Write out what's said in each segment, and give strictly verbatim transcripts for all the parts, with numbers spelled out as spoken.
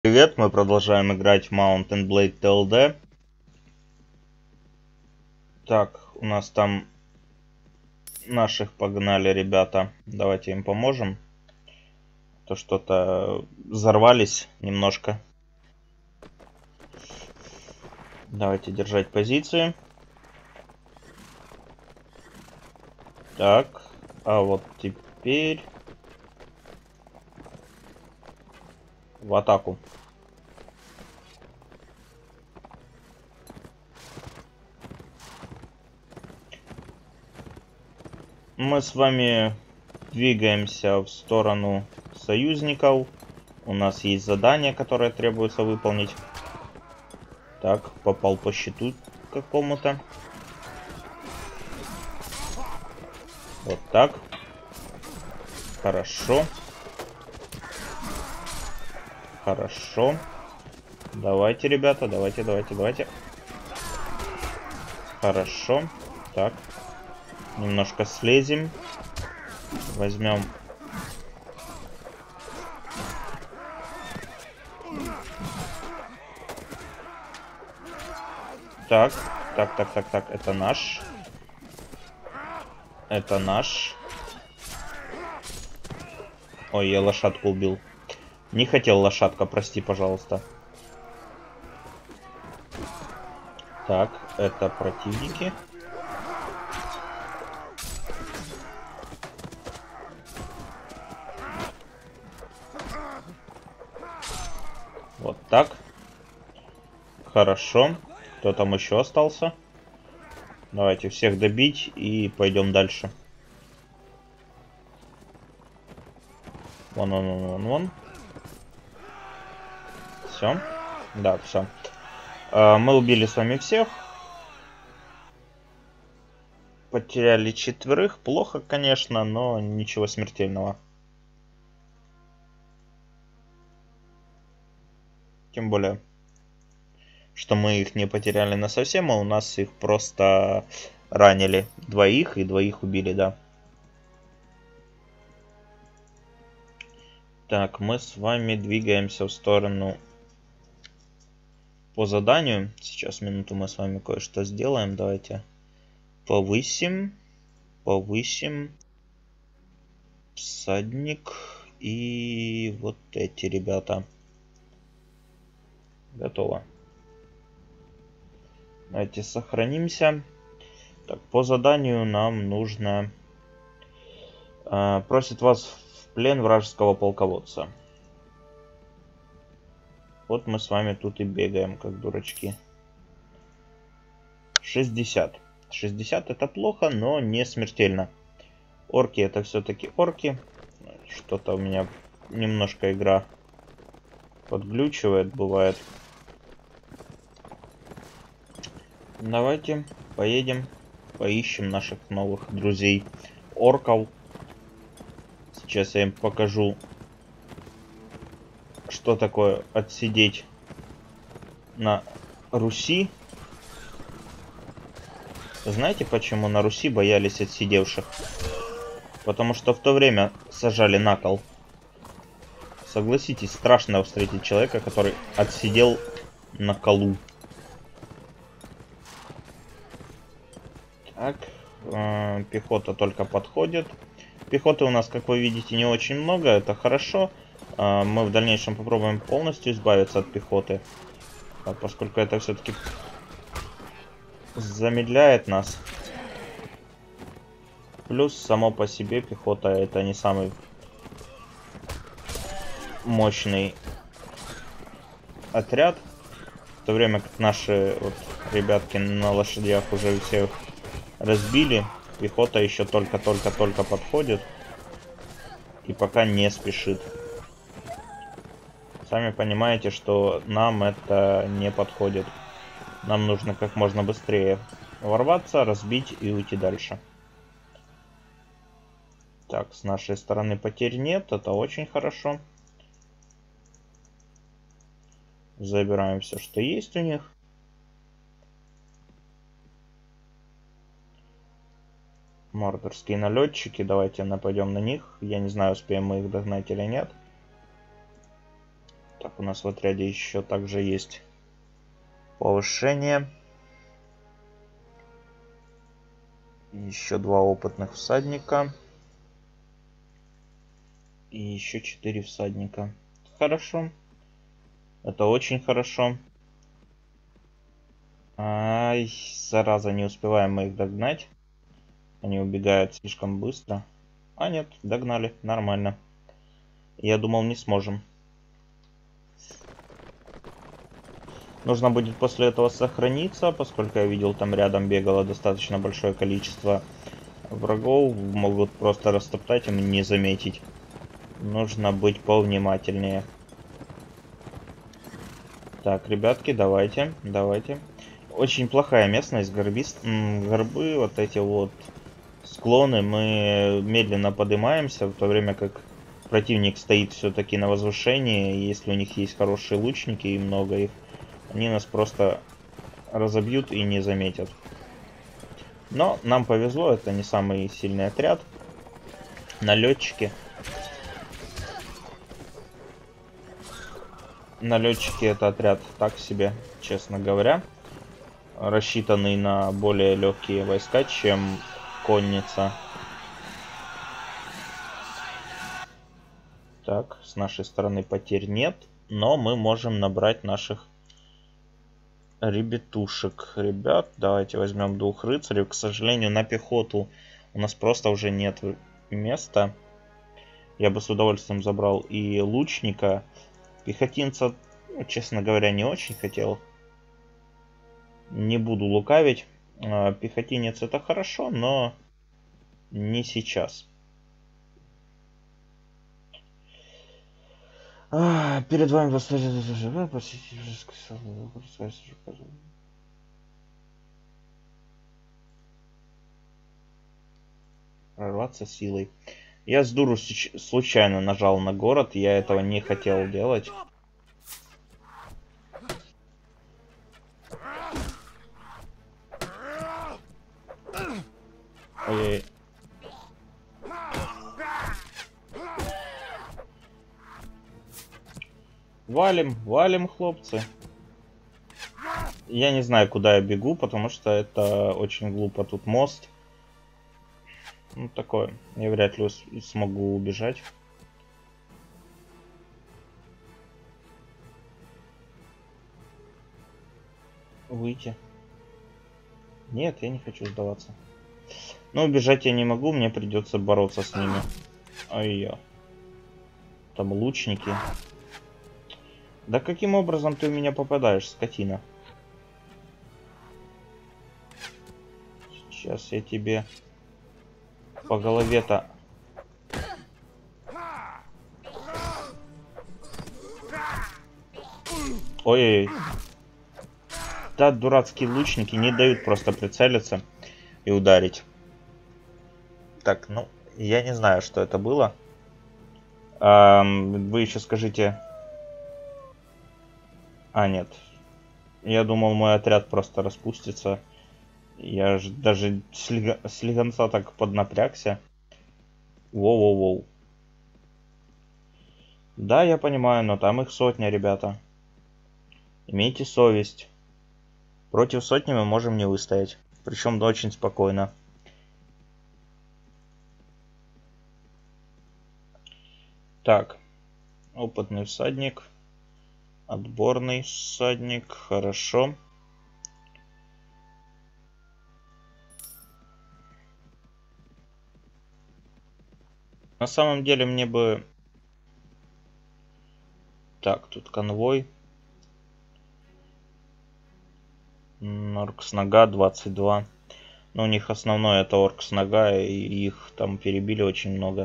Привет, мы продолжаем играть в Mount and Blade ти эл ди. Так, у нас там наших погнали ребята. Давайте им поможем. То что-то взорвались немножко. Давайте держать позиции. Так, а вот теперь в атаку. Мы с вами двигаемся в сторону союзников. У нас есть задание, которое требуется выполнить. Так, попал по щиту какому-то. Вот так. Хорошо. Хорошо. Давайте, ребята, давайте, давайте, давайте. Хорошо. Так. Немножко слезем. Возьмем. Так. Так, так, так, так. Это наш. Это наш. Ой, я лошадку убил. Не хотел лошадка, прости, пожалуйста. Так, это противники. Вот так. Хорошо. Кто там еще остался? Давайте всех добить и пойдем дальше. Вон, вон, вон, вон, вон. Все. Да, все. Мы убили с вами всех. Потеряли четверых. Плохо, конечно, но ничего смертельного. Тем более, что мы их не потеряли насовсем, а у нас их просто ранили. Двоих и двоих убили, да. Так, мы с вами двигаемся в сторону по заданию. Сейчас, минуту, мы с вами кое-что сделаем. Давайте повысим. Повысим. Всадник. И вот эти ребята. Готово. Давайте сохранимся. Так, по заданию нам нужно... Э, просит вас в плен вражеского полководца. Вот мы с вами тут и бегаем, как дурачки. шестьдесят. шестьдесят это плохо, но не смертельно. Орки это все-таки орки. Что-то у меня немножко игра подглючивает, бывает. Давайте поедем, поищем наших новых друзей орков. Сейчас я им покажу, что такое отсидеть на Руси. Знаете, почему на Руси боялись отсидевших? Потому что в то время сажали на кол. Согласитесь, страшно встретить человека, который отсидел на колу. Так, э, пехота только подходит. Пехоты у нас, как вы видите, не очень много, это хорошо. Э, мы в дальнейшем попробуем полностью избавиться от пехоты. Так, поскольку это все-таки замедляет нас. Плюс, само по себе, пехота это не самый мощный отряд. В то время как наши вот ребятки на лошадях уже всех разбили. Пехота еще только-только-только подходит. И пока не спешит. Сами понимаете, что нам это не подходит. Нам нужно как можно быстрее ворваться, разбить и уйти дальше. Так, с нашей стороны потерь нет. Это очень хорошо. Забираем все, что есть у них. Мордорские налетчики. Давайте нападем на них. Я не знаю, успеем мы их догнать или нет. Так, у нас в отряде еще также есть повышение. Еще два опытных всадника. И еще четыре всадника. Хорошо. Это очень хорошо. Ай, зараза, не успеваем мы их догнать. Они убегают слишком быстро. А нет, догнали. Нормально. Я думал, не сможем. Нужно будет после этого сохраниться, поскольку я видел, там рядом бегало достаточно большое количество врагов. Могут просто растоптать и не заметить. Нужно быть повнимательнее. Так, ребятки, давайте, давайте. Очень плохая местность, горбист, горбы, вот эти вот склоны. Мы медленно поднимаемся, в то время как противник стоит все-таки на возвышении. Если у них есть хорошие лучники и много их, они нас просто разобьют и не заметят. Но нам повезло, это не самый сильный отряд. Налетчики. Налетчики это отряд так себе, честно говоря. Рассчитанный на более легкие войска, чем конница. Так, с нашей стороны потерь нет, но мы можем набрать наших ребятушек. Ребят, давайте возьмем двух рыцарей. К сожалению, на пехоту у нас просто уже нет места. Я бы с удовольствием забрал и лучника. Пехотинца, ну, честно говоря, не очень хотел. Не буду лукавить. Пехотинец это хорошо, но не сейчас. А, перед вами прорваться силой. Я с дуру случайно нажал на город, я этого не хотел делать. Ой-ой. Валим, валим, хлопцы. Я не знаю, куда я бегу, потому что это очень глупо. Тут мост. Ну, такое. Я вряд ли смогу убежать. Выйти. Нет, я не хочу сдаваться. Но убежать я не могу, мне придется бороться с ними. Ай-я. Там лучники. Да каким образом ты у меня попадаешь, скотина? Сейчас я тебе по голове-то... Ой-ой-ой. Да, дурацкие лучники не дают просто прицелиться и ударить. Так, ну, я не знаю, что это было. А, вы еще скажите... А, нет. Я думал, мой отряд просто распустится. Я же даже слегонца так поднапрягся. Воу-воу-воу. Да, я понимаю, но там их сотня, ребята. Имейте совесть. Против сотни мы можем не выстоять. Причем очень спокойно. Так. Опытный всадник. Отборный всадник. Хорошо. На самом деле мне бы... Так, тут конвой. Оркс нога двадцать два. Но у них основное это оркс нога, и их там перебили очень много.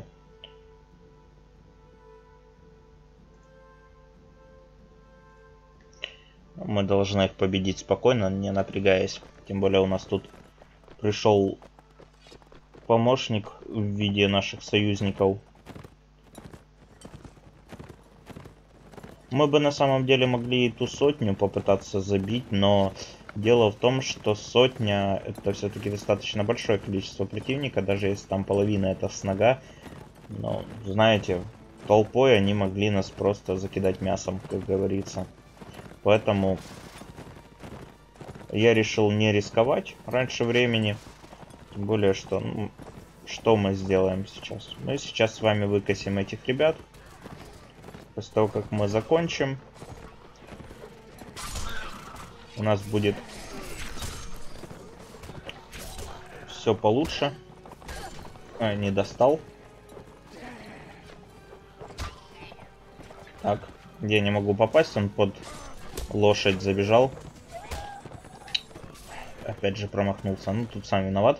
Мы должны их победить спокойно, не напрягаясь. Тем более у нас тут пришел помощник в виде наших союзников. Мы бы на самом деле могли и ту сотню попытаться забить, но дело в том, что сотня это все-таки достаточно большое количество противника, даже если там половина это снага. Но знаете, толпой они могли нас просто закидать мясом, как говорится. Поэтому я решил не рисковать раньше времени. Тем более, что... Ну, что мы сделаем сейчас? Мы сейчас с вами выкосим этих ребят. После того, как мы закончим, у нас будет все получше. А, не достал. Так, я не могу попасть, он под лошадь забежал. Опять же промахнулся. Ну, тут сам виноват.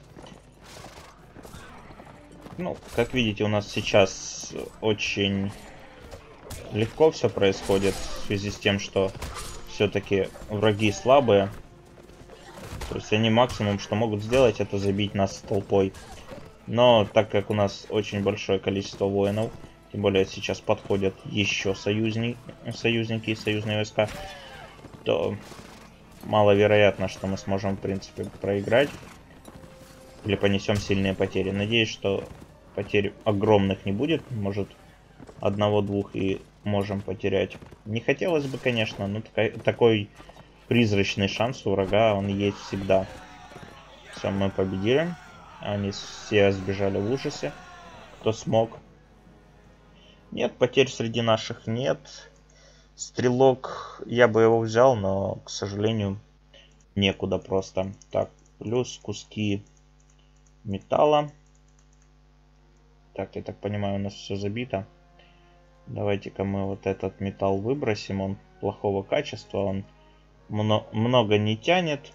Ну, как видите, у нас сейчас очень легко все происходит в связи с тем, что все-таки враги слабые. То есть они максимум, что могут сделать, это забить нас толпой. Но так как у нас очень большое количество воинов, тем более сейчас подходят еще союзни... союзники и союзные войска, то маловероятно, что мы сможем, в принципе, проиграть. Или понесем сильные потери. Надеюсь, что потерь огромных не будет. Может, одного-двух и можем потерять. Не хотелось бы, конечно, но такой, такой призрачный шанс у врага, он есть всегда. Все, мы победили. Они все сбежали в ужасе. Кто смог. Нет, потерь среди наших нет. Стрелок, я бы его взял, но, к сожалению, некуда просто. Так, плюс куски металла. Так, я так понимаю, у нас все забито. Давайте-ка мы вот этот металл выбросим. Он плохого качества, он мно- много не тянет.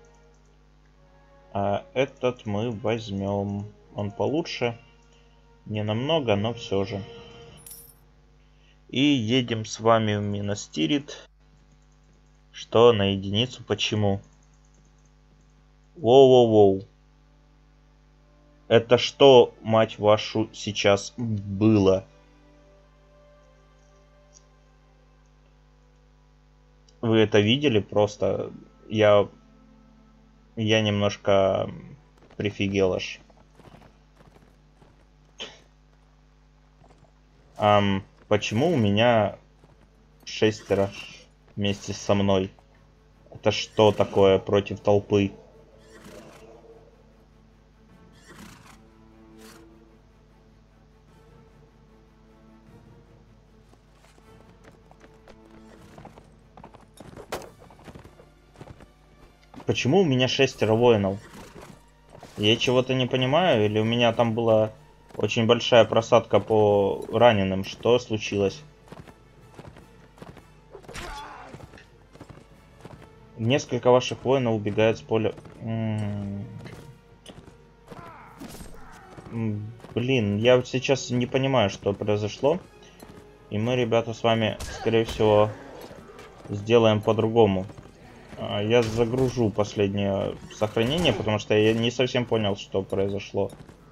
А этот мы возьмем. Он получше. Не намного, но все же. И едем с вами в Минас Тирит. Что на единицу? Почему? Воу-воу-воу. Это что, мать вашу, сейчас было? Вы это видели? Просто я... Я немножко прифигел аж. Um, почему у меня шестеро вместе со мной? Это что такое против толпы? Почему у меня шестеро воинов? Я чего-то не понимаю, или у меня там была очень большая просадка по раненым? Что случилось? Несколько ваших воинов убегают с поля. М-м-м. Блин, я вот сейчас не понимаю, что произошло. И мы, ребята, с вами, скорее всего, сделаем по-другому. Я загружу последнее сохранение, потому что я не совсем понял, что произошло.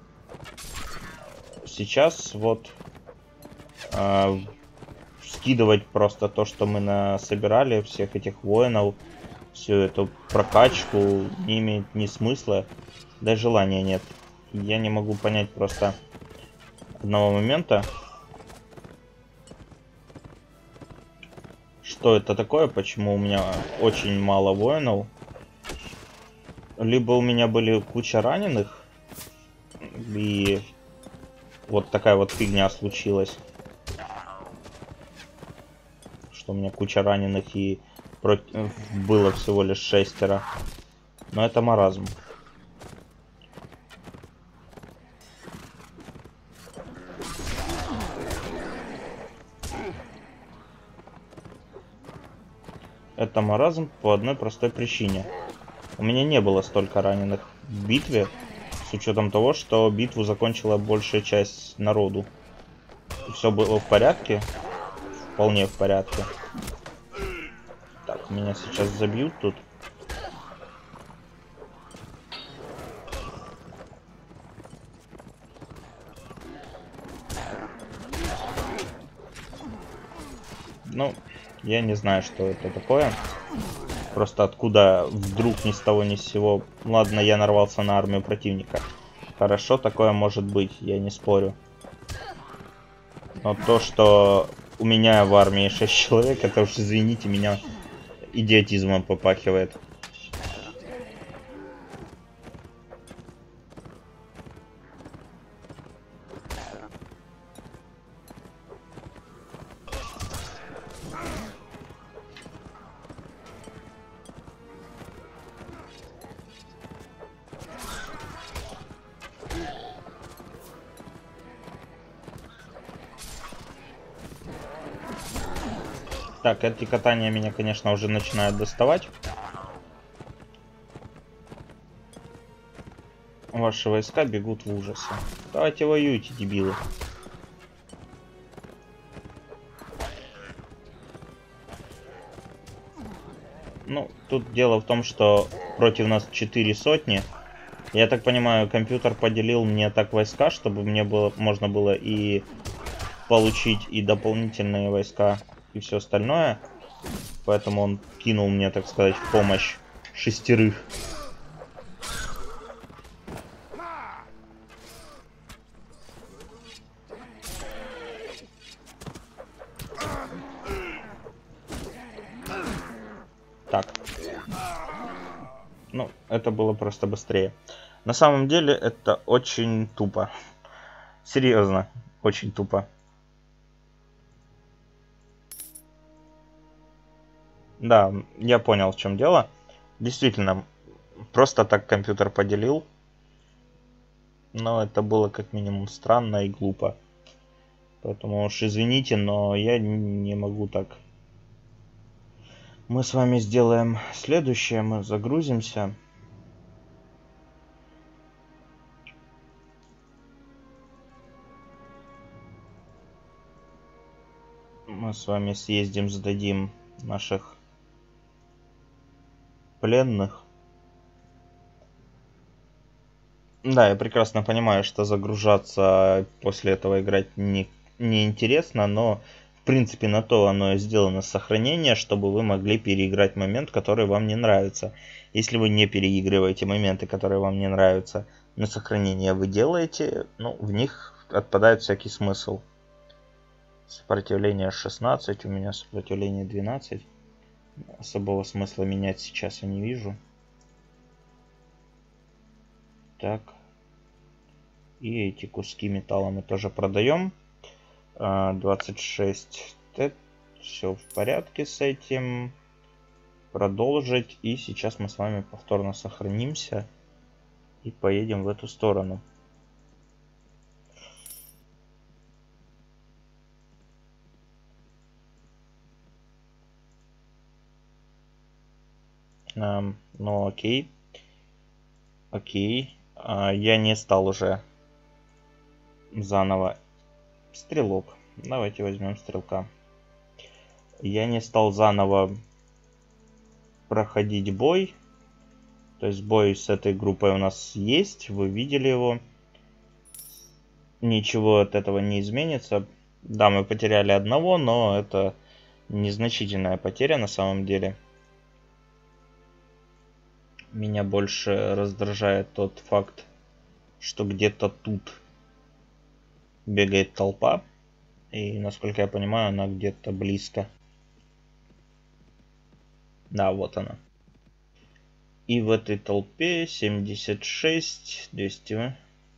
Сейчас вот э, скидывать просто то, что мы насобирали, всех этих воинов, всю эту прокачку, не имеет ни смысла, да и желания нет. Я не могу понять просто одного момента. Что это такое? Почему у меня очень мало воинов? Либо у меня были куча раненых, и вот такая вот фигня случилась. Что у меня куча раненых и против... было всего лишь шестеро. Но это маразм. Это маразм по одной простой причине. У меня не было столько раненых в битве, с учетом того, что битву закончила большая часть народу. Все было в порядке, вполне в порядке. Так, меня сейчас забьют тут. Ну, я не знаю, что это такое. Просто откуда вдруг ни с того ни с сего. Ладно, я нарвался на армию противника. Хорошо, такое может быть, я не спорю. Но то, что у меня в армии шесть человек, это уж, извините меня, идиотизмом попахивает. Так, эти катания меня, конечно, уже начинают доставать. Ваши войска бегут в ужасе. Давайте воюйте, дебилы. Ну, тут дело в том, что против нас четыре сотни. Я так понимаю, компьютер поделил мне так войска, чтобы мне было можно было и получить и дополнительные войска, и все остальное. Поэтому он кинул мне, так сказать, в помощь шестерых. Так. Ну, это было просто быстрее. На самом деле, это очень тупо. Серьезно, очень тупо. Да, я понял, в чем дело. Действительно, просто так компьютер поделил. Но это было как минимум странно и глупо. Поэтому уж извините, но я не могу так. Мы с вами сделаем следующее. Мы загрузимся. Мы с вами съездим, сдадим наших пленных. Да, я прекрасно понимаю, что загружаться после этого играть не, не интересно, но в принципе на то оно и сделано сохранение, чтобы вы могли переиграть момент, который вам не нравится. Если вы не переигрываете моменты, которые вам не нравятся, но сохранение вы делаете, ну, в них отпадает всякий смысл. Сопротивление шестнадцать, у меня сопротивление двенадцать. Особого смысла менять сейчас я не вижу. Так. И эти куски металла мы тоже продаем. двадцать шесть. Все в порядке с этим. Продолжить. И сейчас мы с вами повторно сохранимся. И поедем в эту сторону. Um, ну окей. Окей. Uh, я не стал уже заново. Стрелок. Давайте возьмем стрелка. Я не стал заново проходить бой. То есть бой с этой группой у нас есть. Вы видели его. Ничего от этого не изменится. Да, мы потеряли одного, но это незначительная потеря на самом деле. Меня больше раздражает тот факт, что где-то тут бегает толпа. И, насколько я понимаю, она где-то близко. Да, вот она. И в этой толпе семьдесят шесть, двести.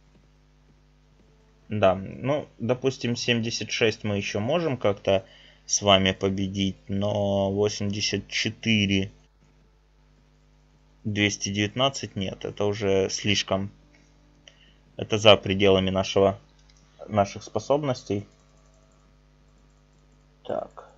Да, ну, допустим, семьдесят шесть мы еще можем как-то с вами победить, но восемьдесят четыре, двести девятнадцать нет, это уже слишком. Это за пределами нашего, наших способностей. Так.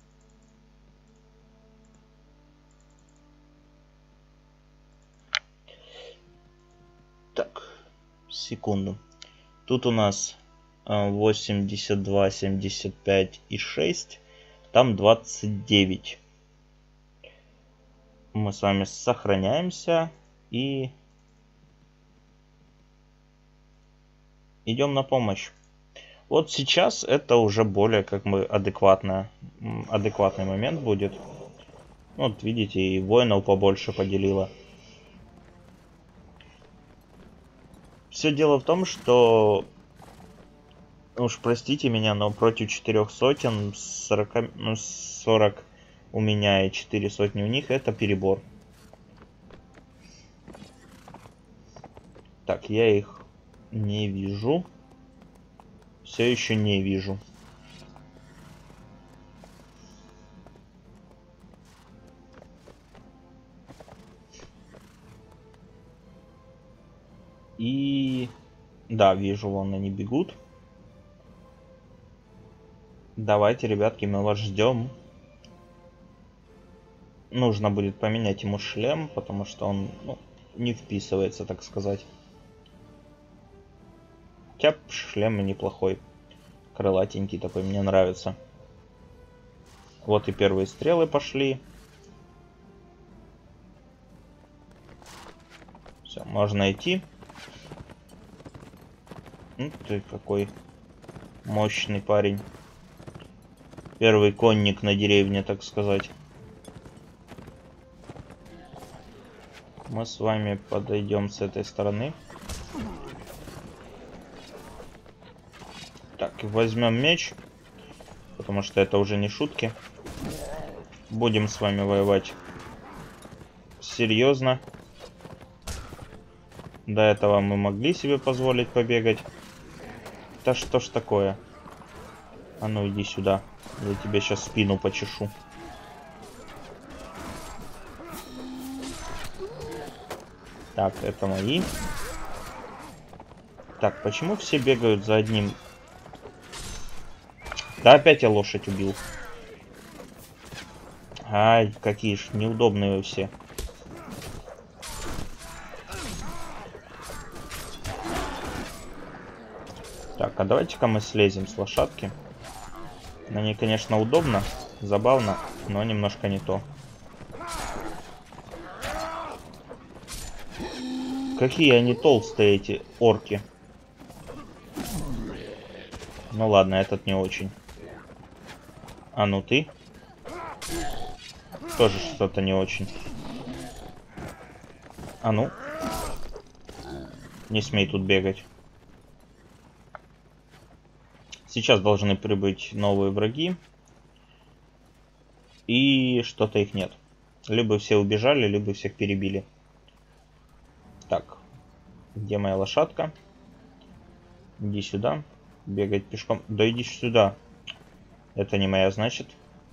Так, секунду. Тут у нас восемьдесят два, семьдесят пять и шесть. Там двадцать девять. Мы с вами сохраняемся и идем на помощь. Вот сейчас это уже более как бы адекватно, адекватный момент будет. Вот видите, и воинов побольше поделило. Все дело в том, что Уж простите меня, но против четырех сотен, сорок, ну, сорок у меня и четыре сотни у них, это перебор. Так, я их не вижу. Все еще не вижу. И... Да, вижу, вон они бегут. Давайте, ребятки, мы вас ждем. Нужно будет поменять ему шлем, потому что он, ну, не вписывается, так сказать. Хотя шлем неплохой. Крылатенький такой, мне нравится. Вот и первые стрелы пошли. Все, можно идти. Ну ты какой мощный парень. Первый конник на деревне, так сказать. Мы с вами подойдем с этой стороны. Так, возьмем меч. Потому что это уже не шутки. Будем с вами воевать серьезно. До этого мы могли себе позволить побегать. Да что ж такое? А ну иди сюда. Я тебе сейчас спину почешу. Так, это мои. Так, почему все бегают за одним? Да опять я лошадь убил. Ай, какие ж неудобные вы все. Так, а давайте-ка мы слезем с лошадки. На ней, конечно, удобно, забавно, но немножко не то. Какие они толстые, эти орки. Ну ладно, этот не очень. А ну ты. Тоже что-то не очень. А ну. Не смей тут бегать. Сейчас должны прибыть новые враги. И что-то их нет. Либо все убежали, либо всех перебили. Так. Где моя лошадка? Иди сюда. Бегать пешком. Да иди сюда. Это не моя, значит.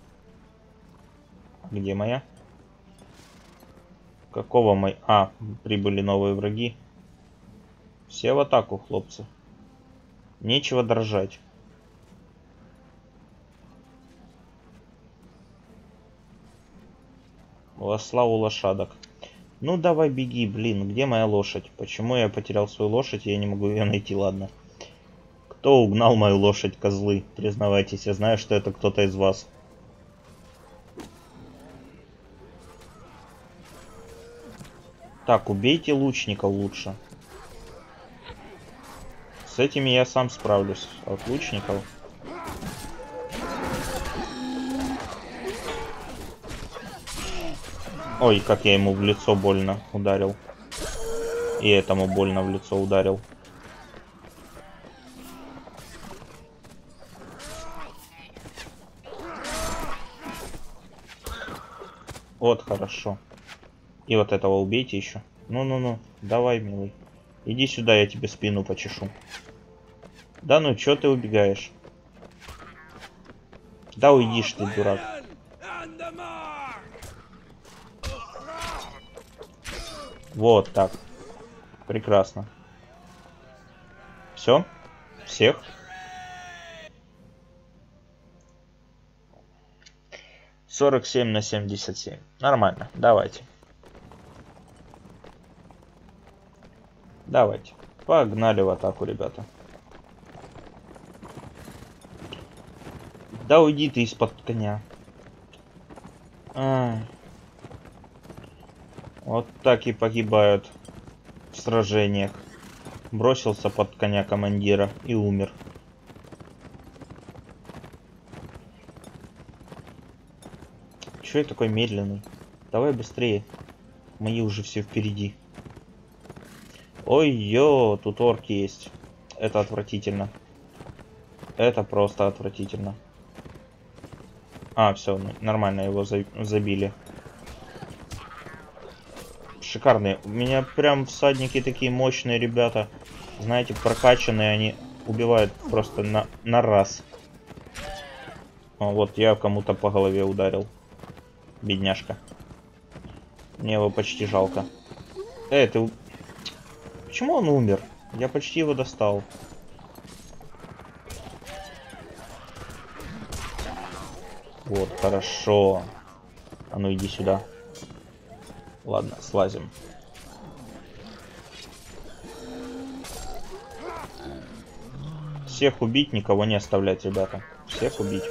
Где моя? Какого мой... А, прибыли новые враги. Все в атаку, хлопцы. Нечего дрожать. Во славу лошадок. Ну давай беги, блин, где моя лошадь? Почему я потерял свою лошадь, и я не могу ее найти, ладно. Кто угнал мою лошадь, козлы? Признавайтесь, я знаю, что это кто-то из вас. Так, убейте лучников лучше. С этими я сам справлюсь. От лучников. Ой, как я ему в лицо больно ударил. И этому больно в лицо ударил. Вот, хорошо. И вот этого убейте еще. Ну-ну-ну, давай, милый. Иди сюда, я тебе спину почешу. Да ну, чё ты убегаешь? Да уйдишь ты, дурак. Вот так. Прекрасно. Все? Всех? сорок семь на семьдесят семь. Нормально. Давайте. Давайте. Погнали в атаку, ребята. Да уйди ты из-под коня. А. Вот так и погибают в сражениях. Бросился под коня командира и умер. Чё я такой медленный? Давай быстрее. Мои уже все впереди. Ой-ё, тут орки есть. Это отвратительно. Это просто отвратительно. А, все, нормально, его забили. Шикарные. У меня прям всадники такие мощные ребята. Знаете, прокачанные, они убивают просто на, на раз. О, вот я кому-то по голове ударил. Бедняжка. Мне его почти жалко. Эй, ты... Почему он умер? Я почти его достал. Вот, хорошо. А ну иди сюда. Ладно, слазим. Всех убить, никого не оставлять, ребята. Всех убить.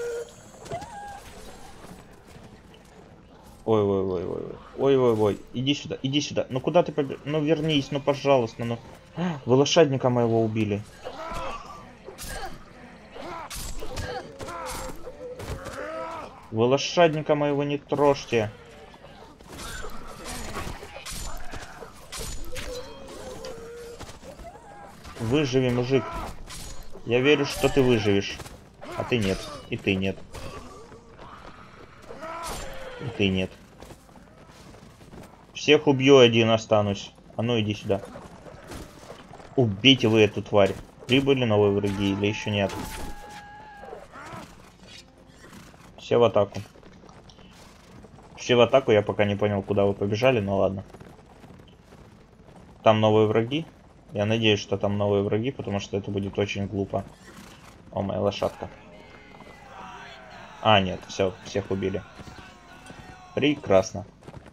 Ой-ой-ой-ой. Ой-ой-ой. Иди сюда, иди сюда. Ну куда ты побег... Ну вернись, ну пожалуйста, ну. Вы лошадника моего убили. Вы лошадника моего не трожьте. Выживи, мужик. Я верю, что ты выживешь. А ты нет. И ты нет. И ты нет. Всех убью, один останусь. А ну иди сюда. Убейте вы эту тварь. Прибыли новые враги или еще нет? Все в атаку. Все в атаку, я пока не понял, куда вы побежали, но ладно. Там новые враги. Я надеюсь, что там новые враги, потому что это будет очень глупо. О, моя лошадка. А, нет, все, всех убили. Прекрасно.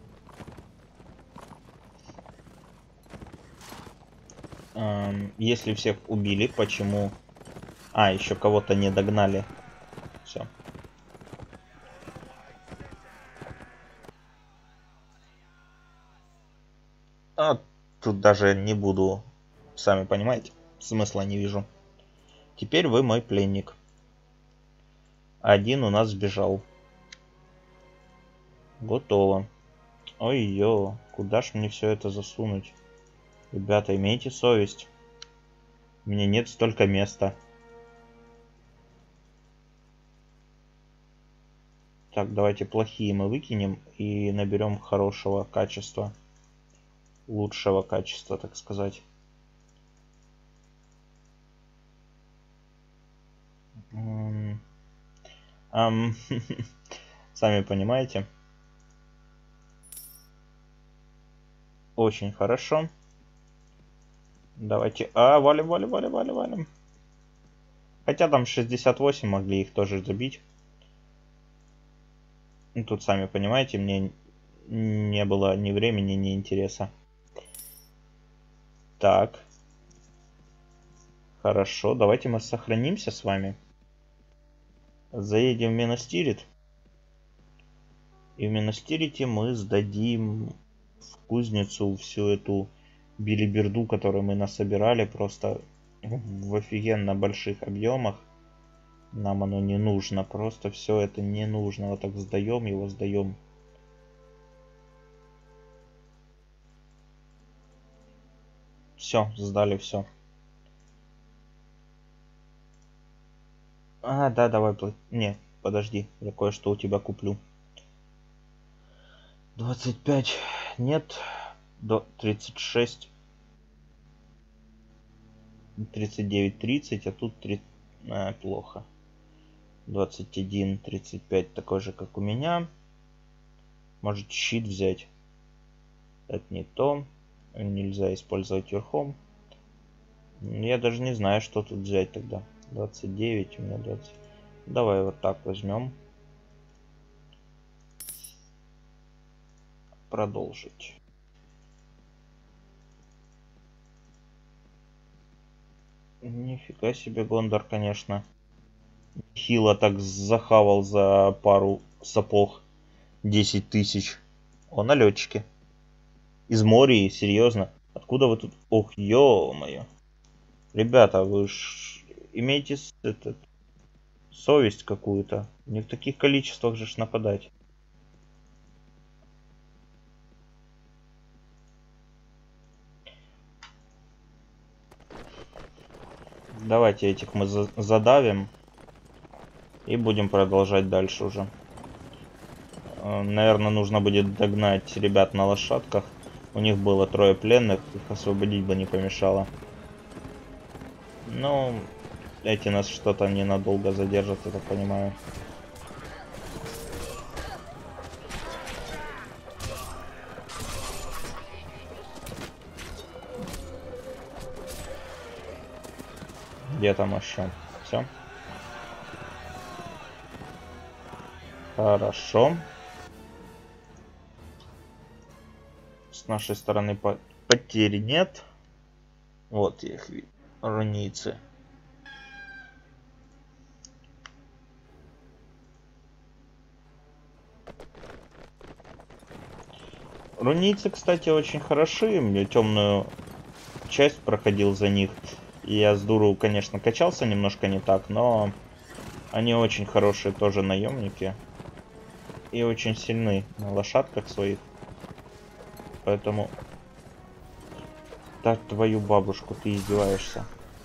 Эм, если всех убили, почему... А, еще кого-то не догнали. Все. А, тут даже не буду... Сами понимаете, смысла не вижу. Теперь вы мой пленник. Один у нас сбежал. Готово. Ой-ё, куда ж мне все это засунуть? Ребята, имейте совесть. У меня нет столько места. Так, давайте плохие мы выкинем и наберем хорошего качества. Лучшего качества, так сказать. М, ам, Сами понимаете. Очень хорошо. Давайте... А, валим, валим, валим, валим, валим. Хотя там шестьдесят восемь могли их тоже забить. Ну, тут, сами понимаете, мне не было ни времени, ни интереса. Так. Хорошо, давайте мы сохранимся с вами. Заедем в Миностирит. И в Миностирите мы сдадим в кузницу всю эту билиберду, которую мы насобирали просто в офигенно больших объемах. Нам оно не нужно, просто все это не нужно. Вот так сдаем его, сдаем. Все, сдали все. А, да, давай, плати. Не, подожди, я кое-что у тебя куплю. двадцать пять, нет, до тридцать шесть. тридцать девять, тридцать, а тут три... а, плохо. двадцать один, тридцать пять, такой же, как у меня. Может, щит взять. Это не то. Нельзя использовать верхом. Я даже не знаю, что тут взять тогда. двадцать девять, у меня двадцать. Давай вот так возьмем. Продолжить. Нифига себе, Гондор, конечно. Хило так захавал за пару сапог. десять тысяч. О, налетчики. Из моря, серьезно. Откуда вы тут? Ох, ё-моё. Ребята, вы ж имеете этот, совесть какую-то. Не в таких количествах же ж нападать. Давайте этих мы за задавим. И будем продолжать дальше уже. Наверное, нужно будет догнать ребят на лошадках. У них было трое пленных, их освободить бы не помешало. Ну, эти нас что-то ненадолго задержат, я так понимаю. Где там еще? Все. Хорошо. С нашей стороны потерь нет. Вот я их вижу. Руницы. Руницы, кстати, очень хороши. Я темную часть проходил за них. Я с дуру, конечно, качался немножко не так, но они очень хорошие тоже наемники. И очень сильны на лошадках своих. Поэтому... Так, твою бабушку, ты издеваешься.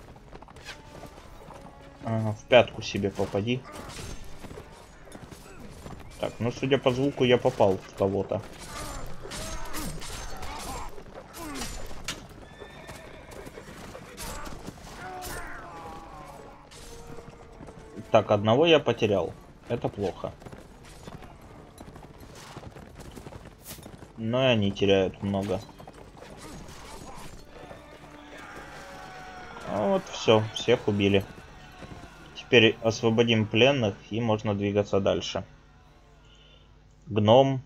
Ага, в пятку себе попади. Так, ну судя по звуку я попал в кого-то. Так, одного я потерял. Это плохо. Но и они теряют много. А вот все, всех убили. Теперь освободим пленных и можно двигаться дальше. Гном.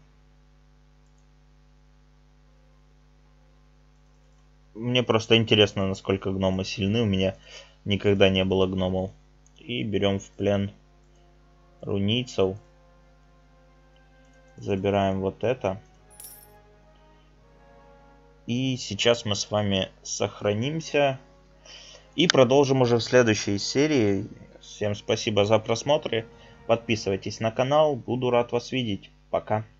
Мне просто интересно, насколько гномы сильны. У меня никогда не было гномов. И берем в плен рунийцев. Забираем вот это. И сейчас мы с вами сохранимся. И продолжим уже в следующей серии. Всем спасибо за просмотр. Подписывайтесь на канал. Буду рад вас видеть. Пока.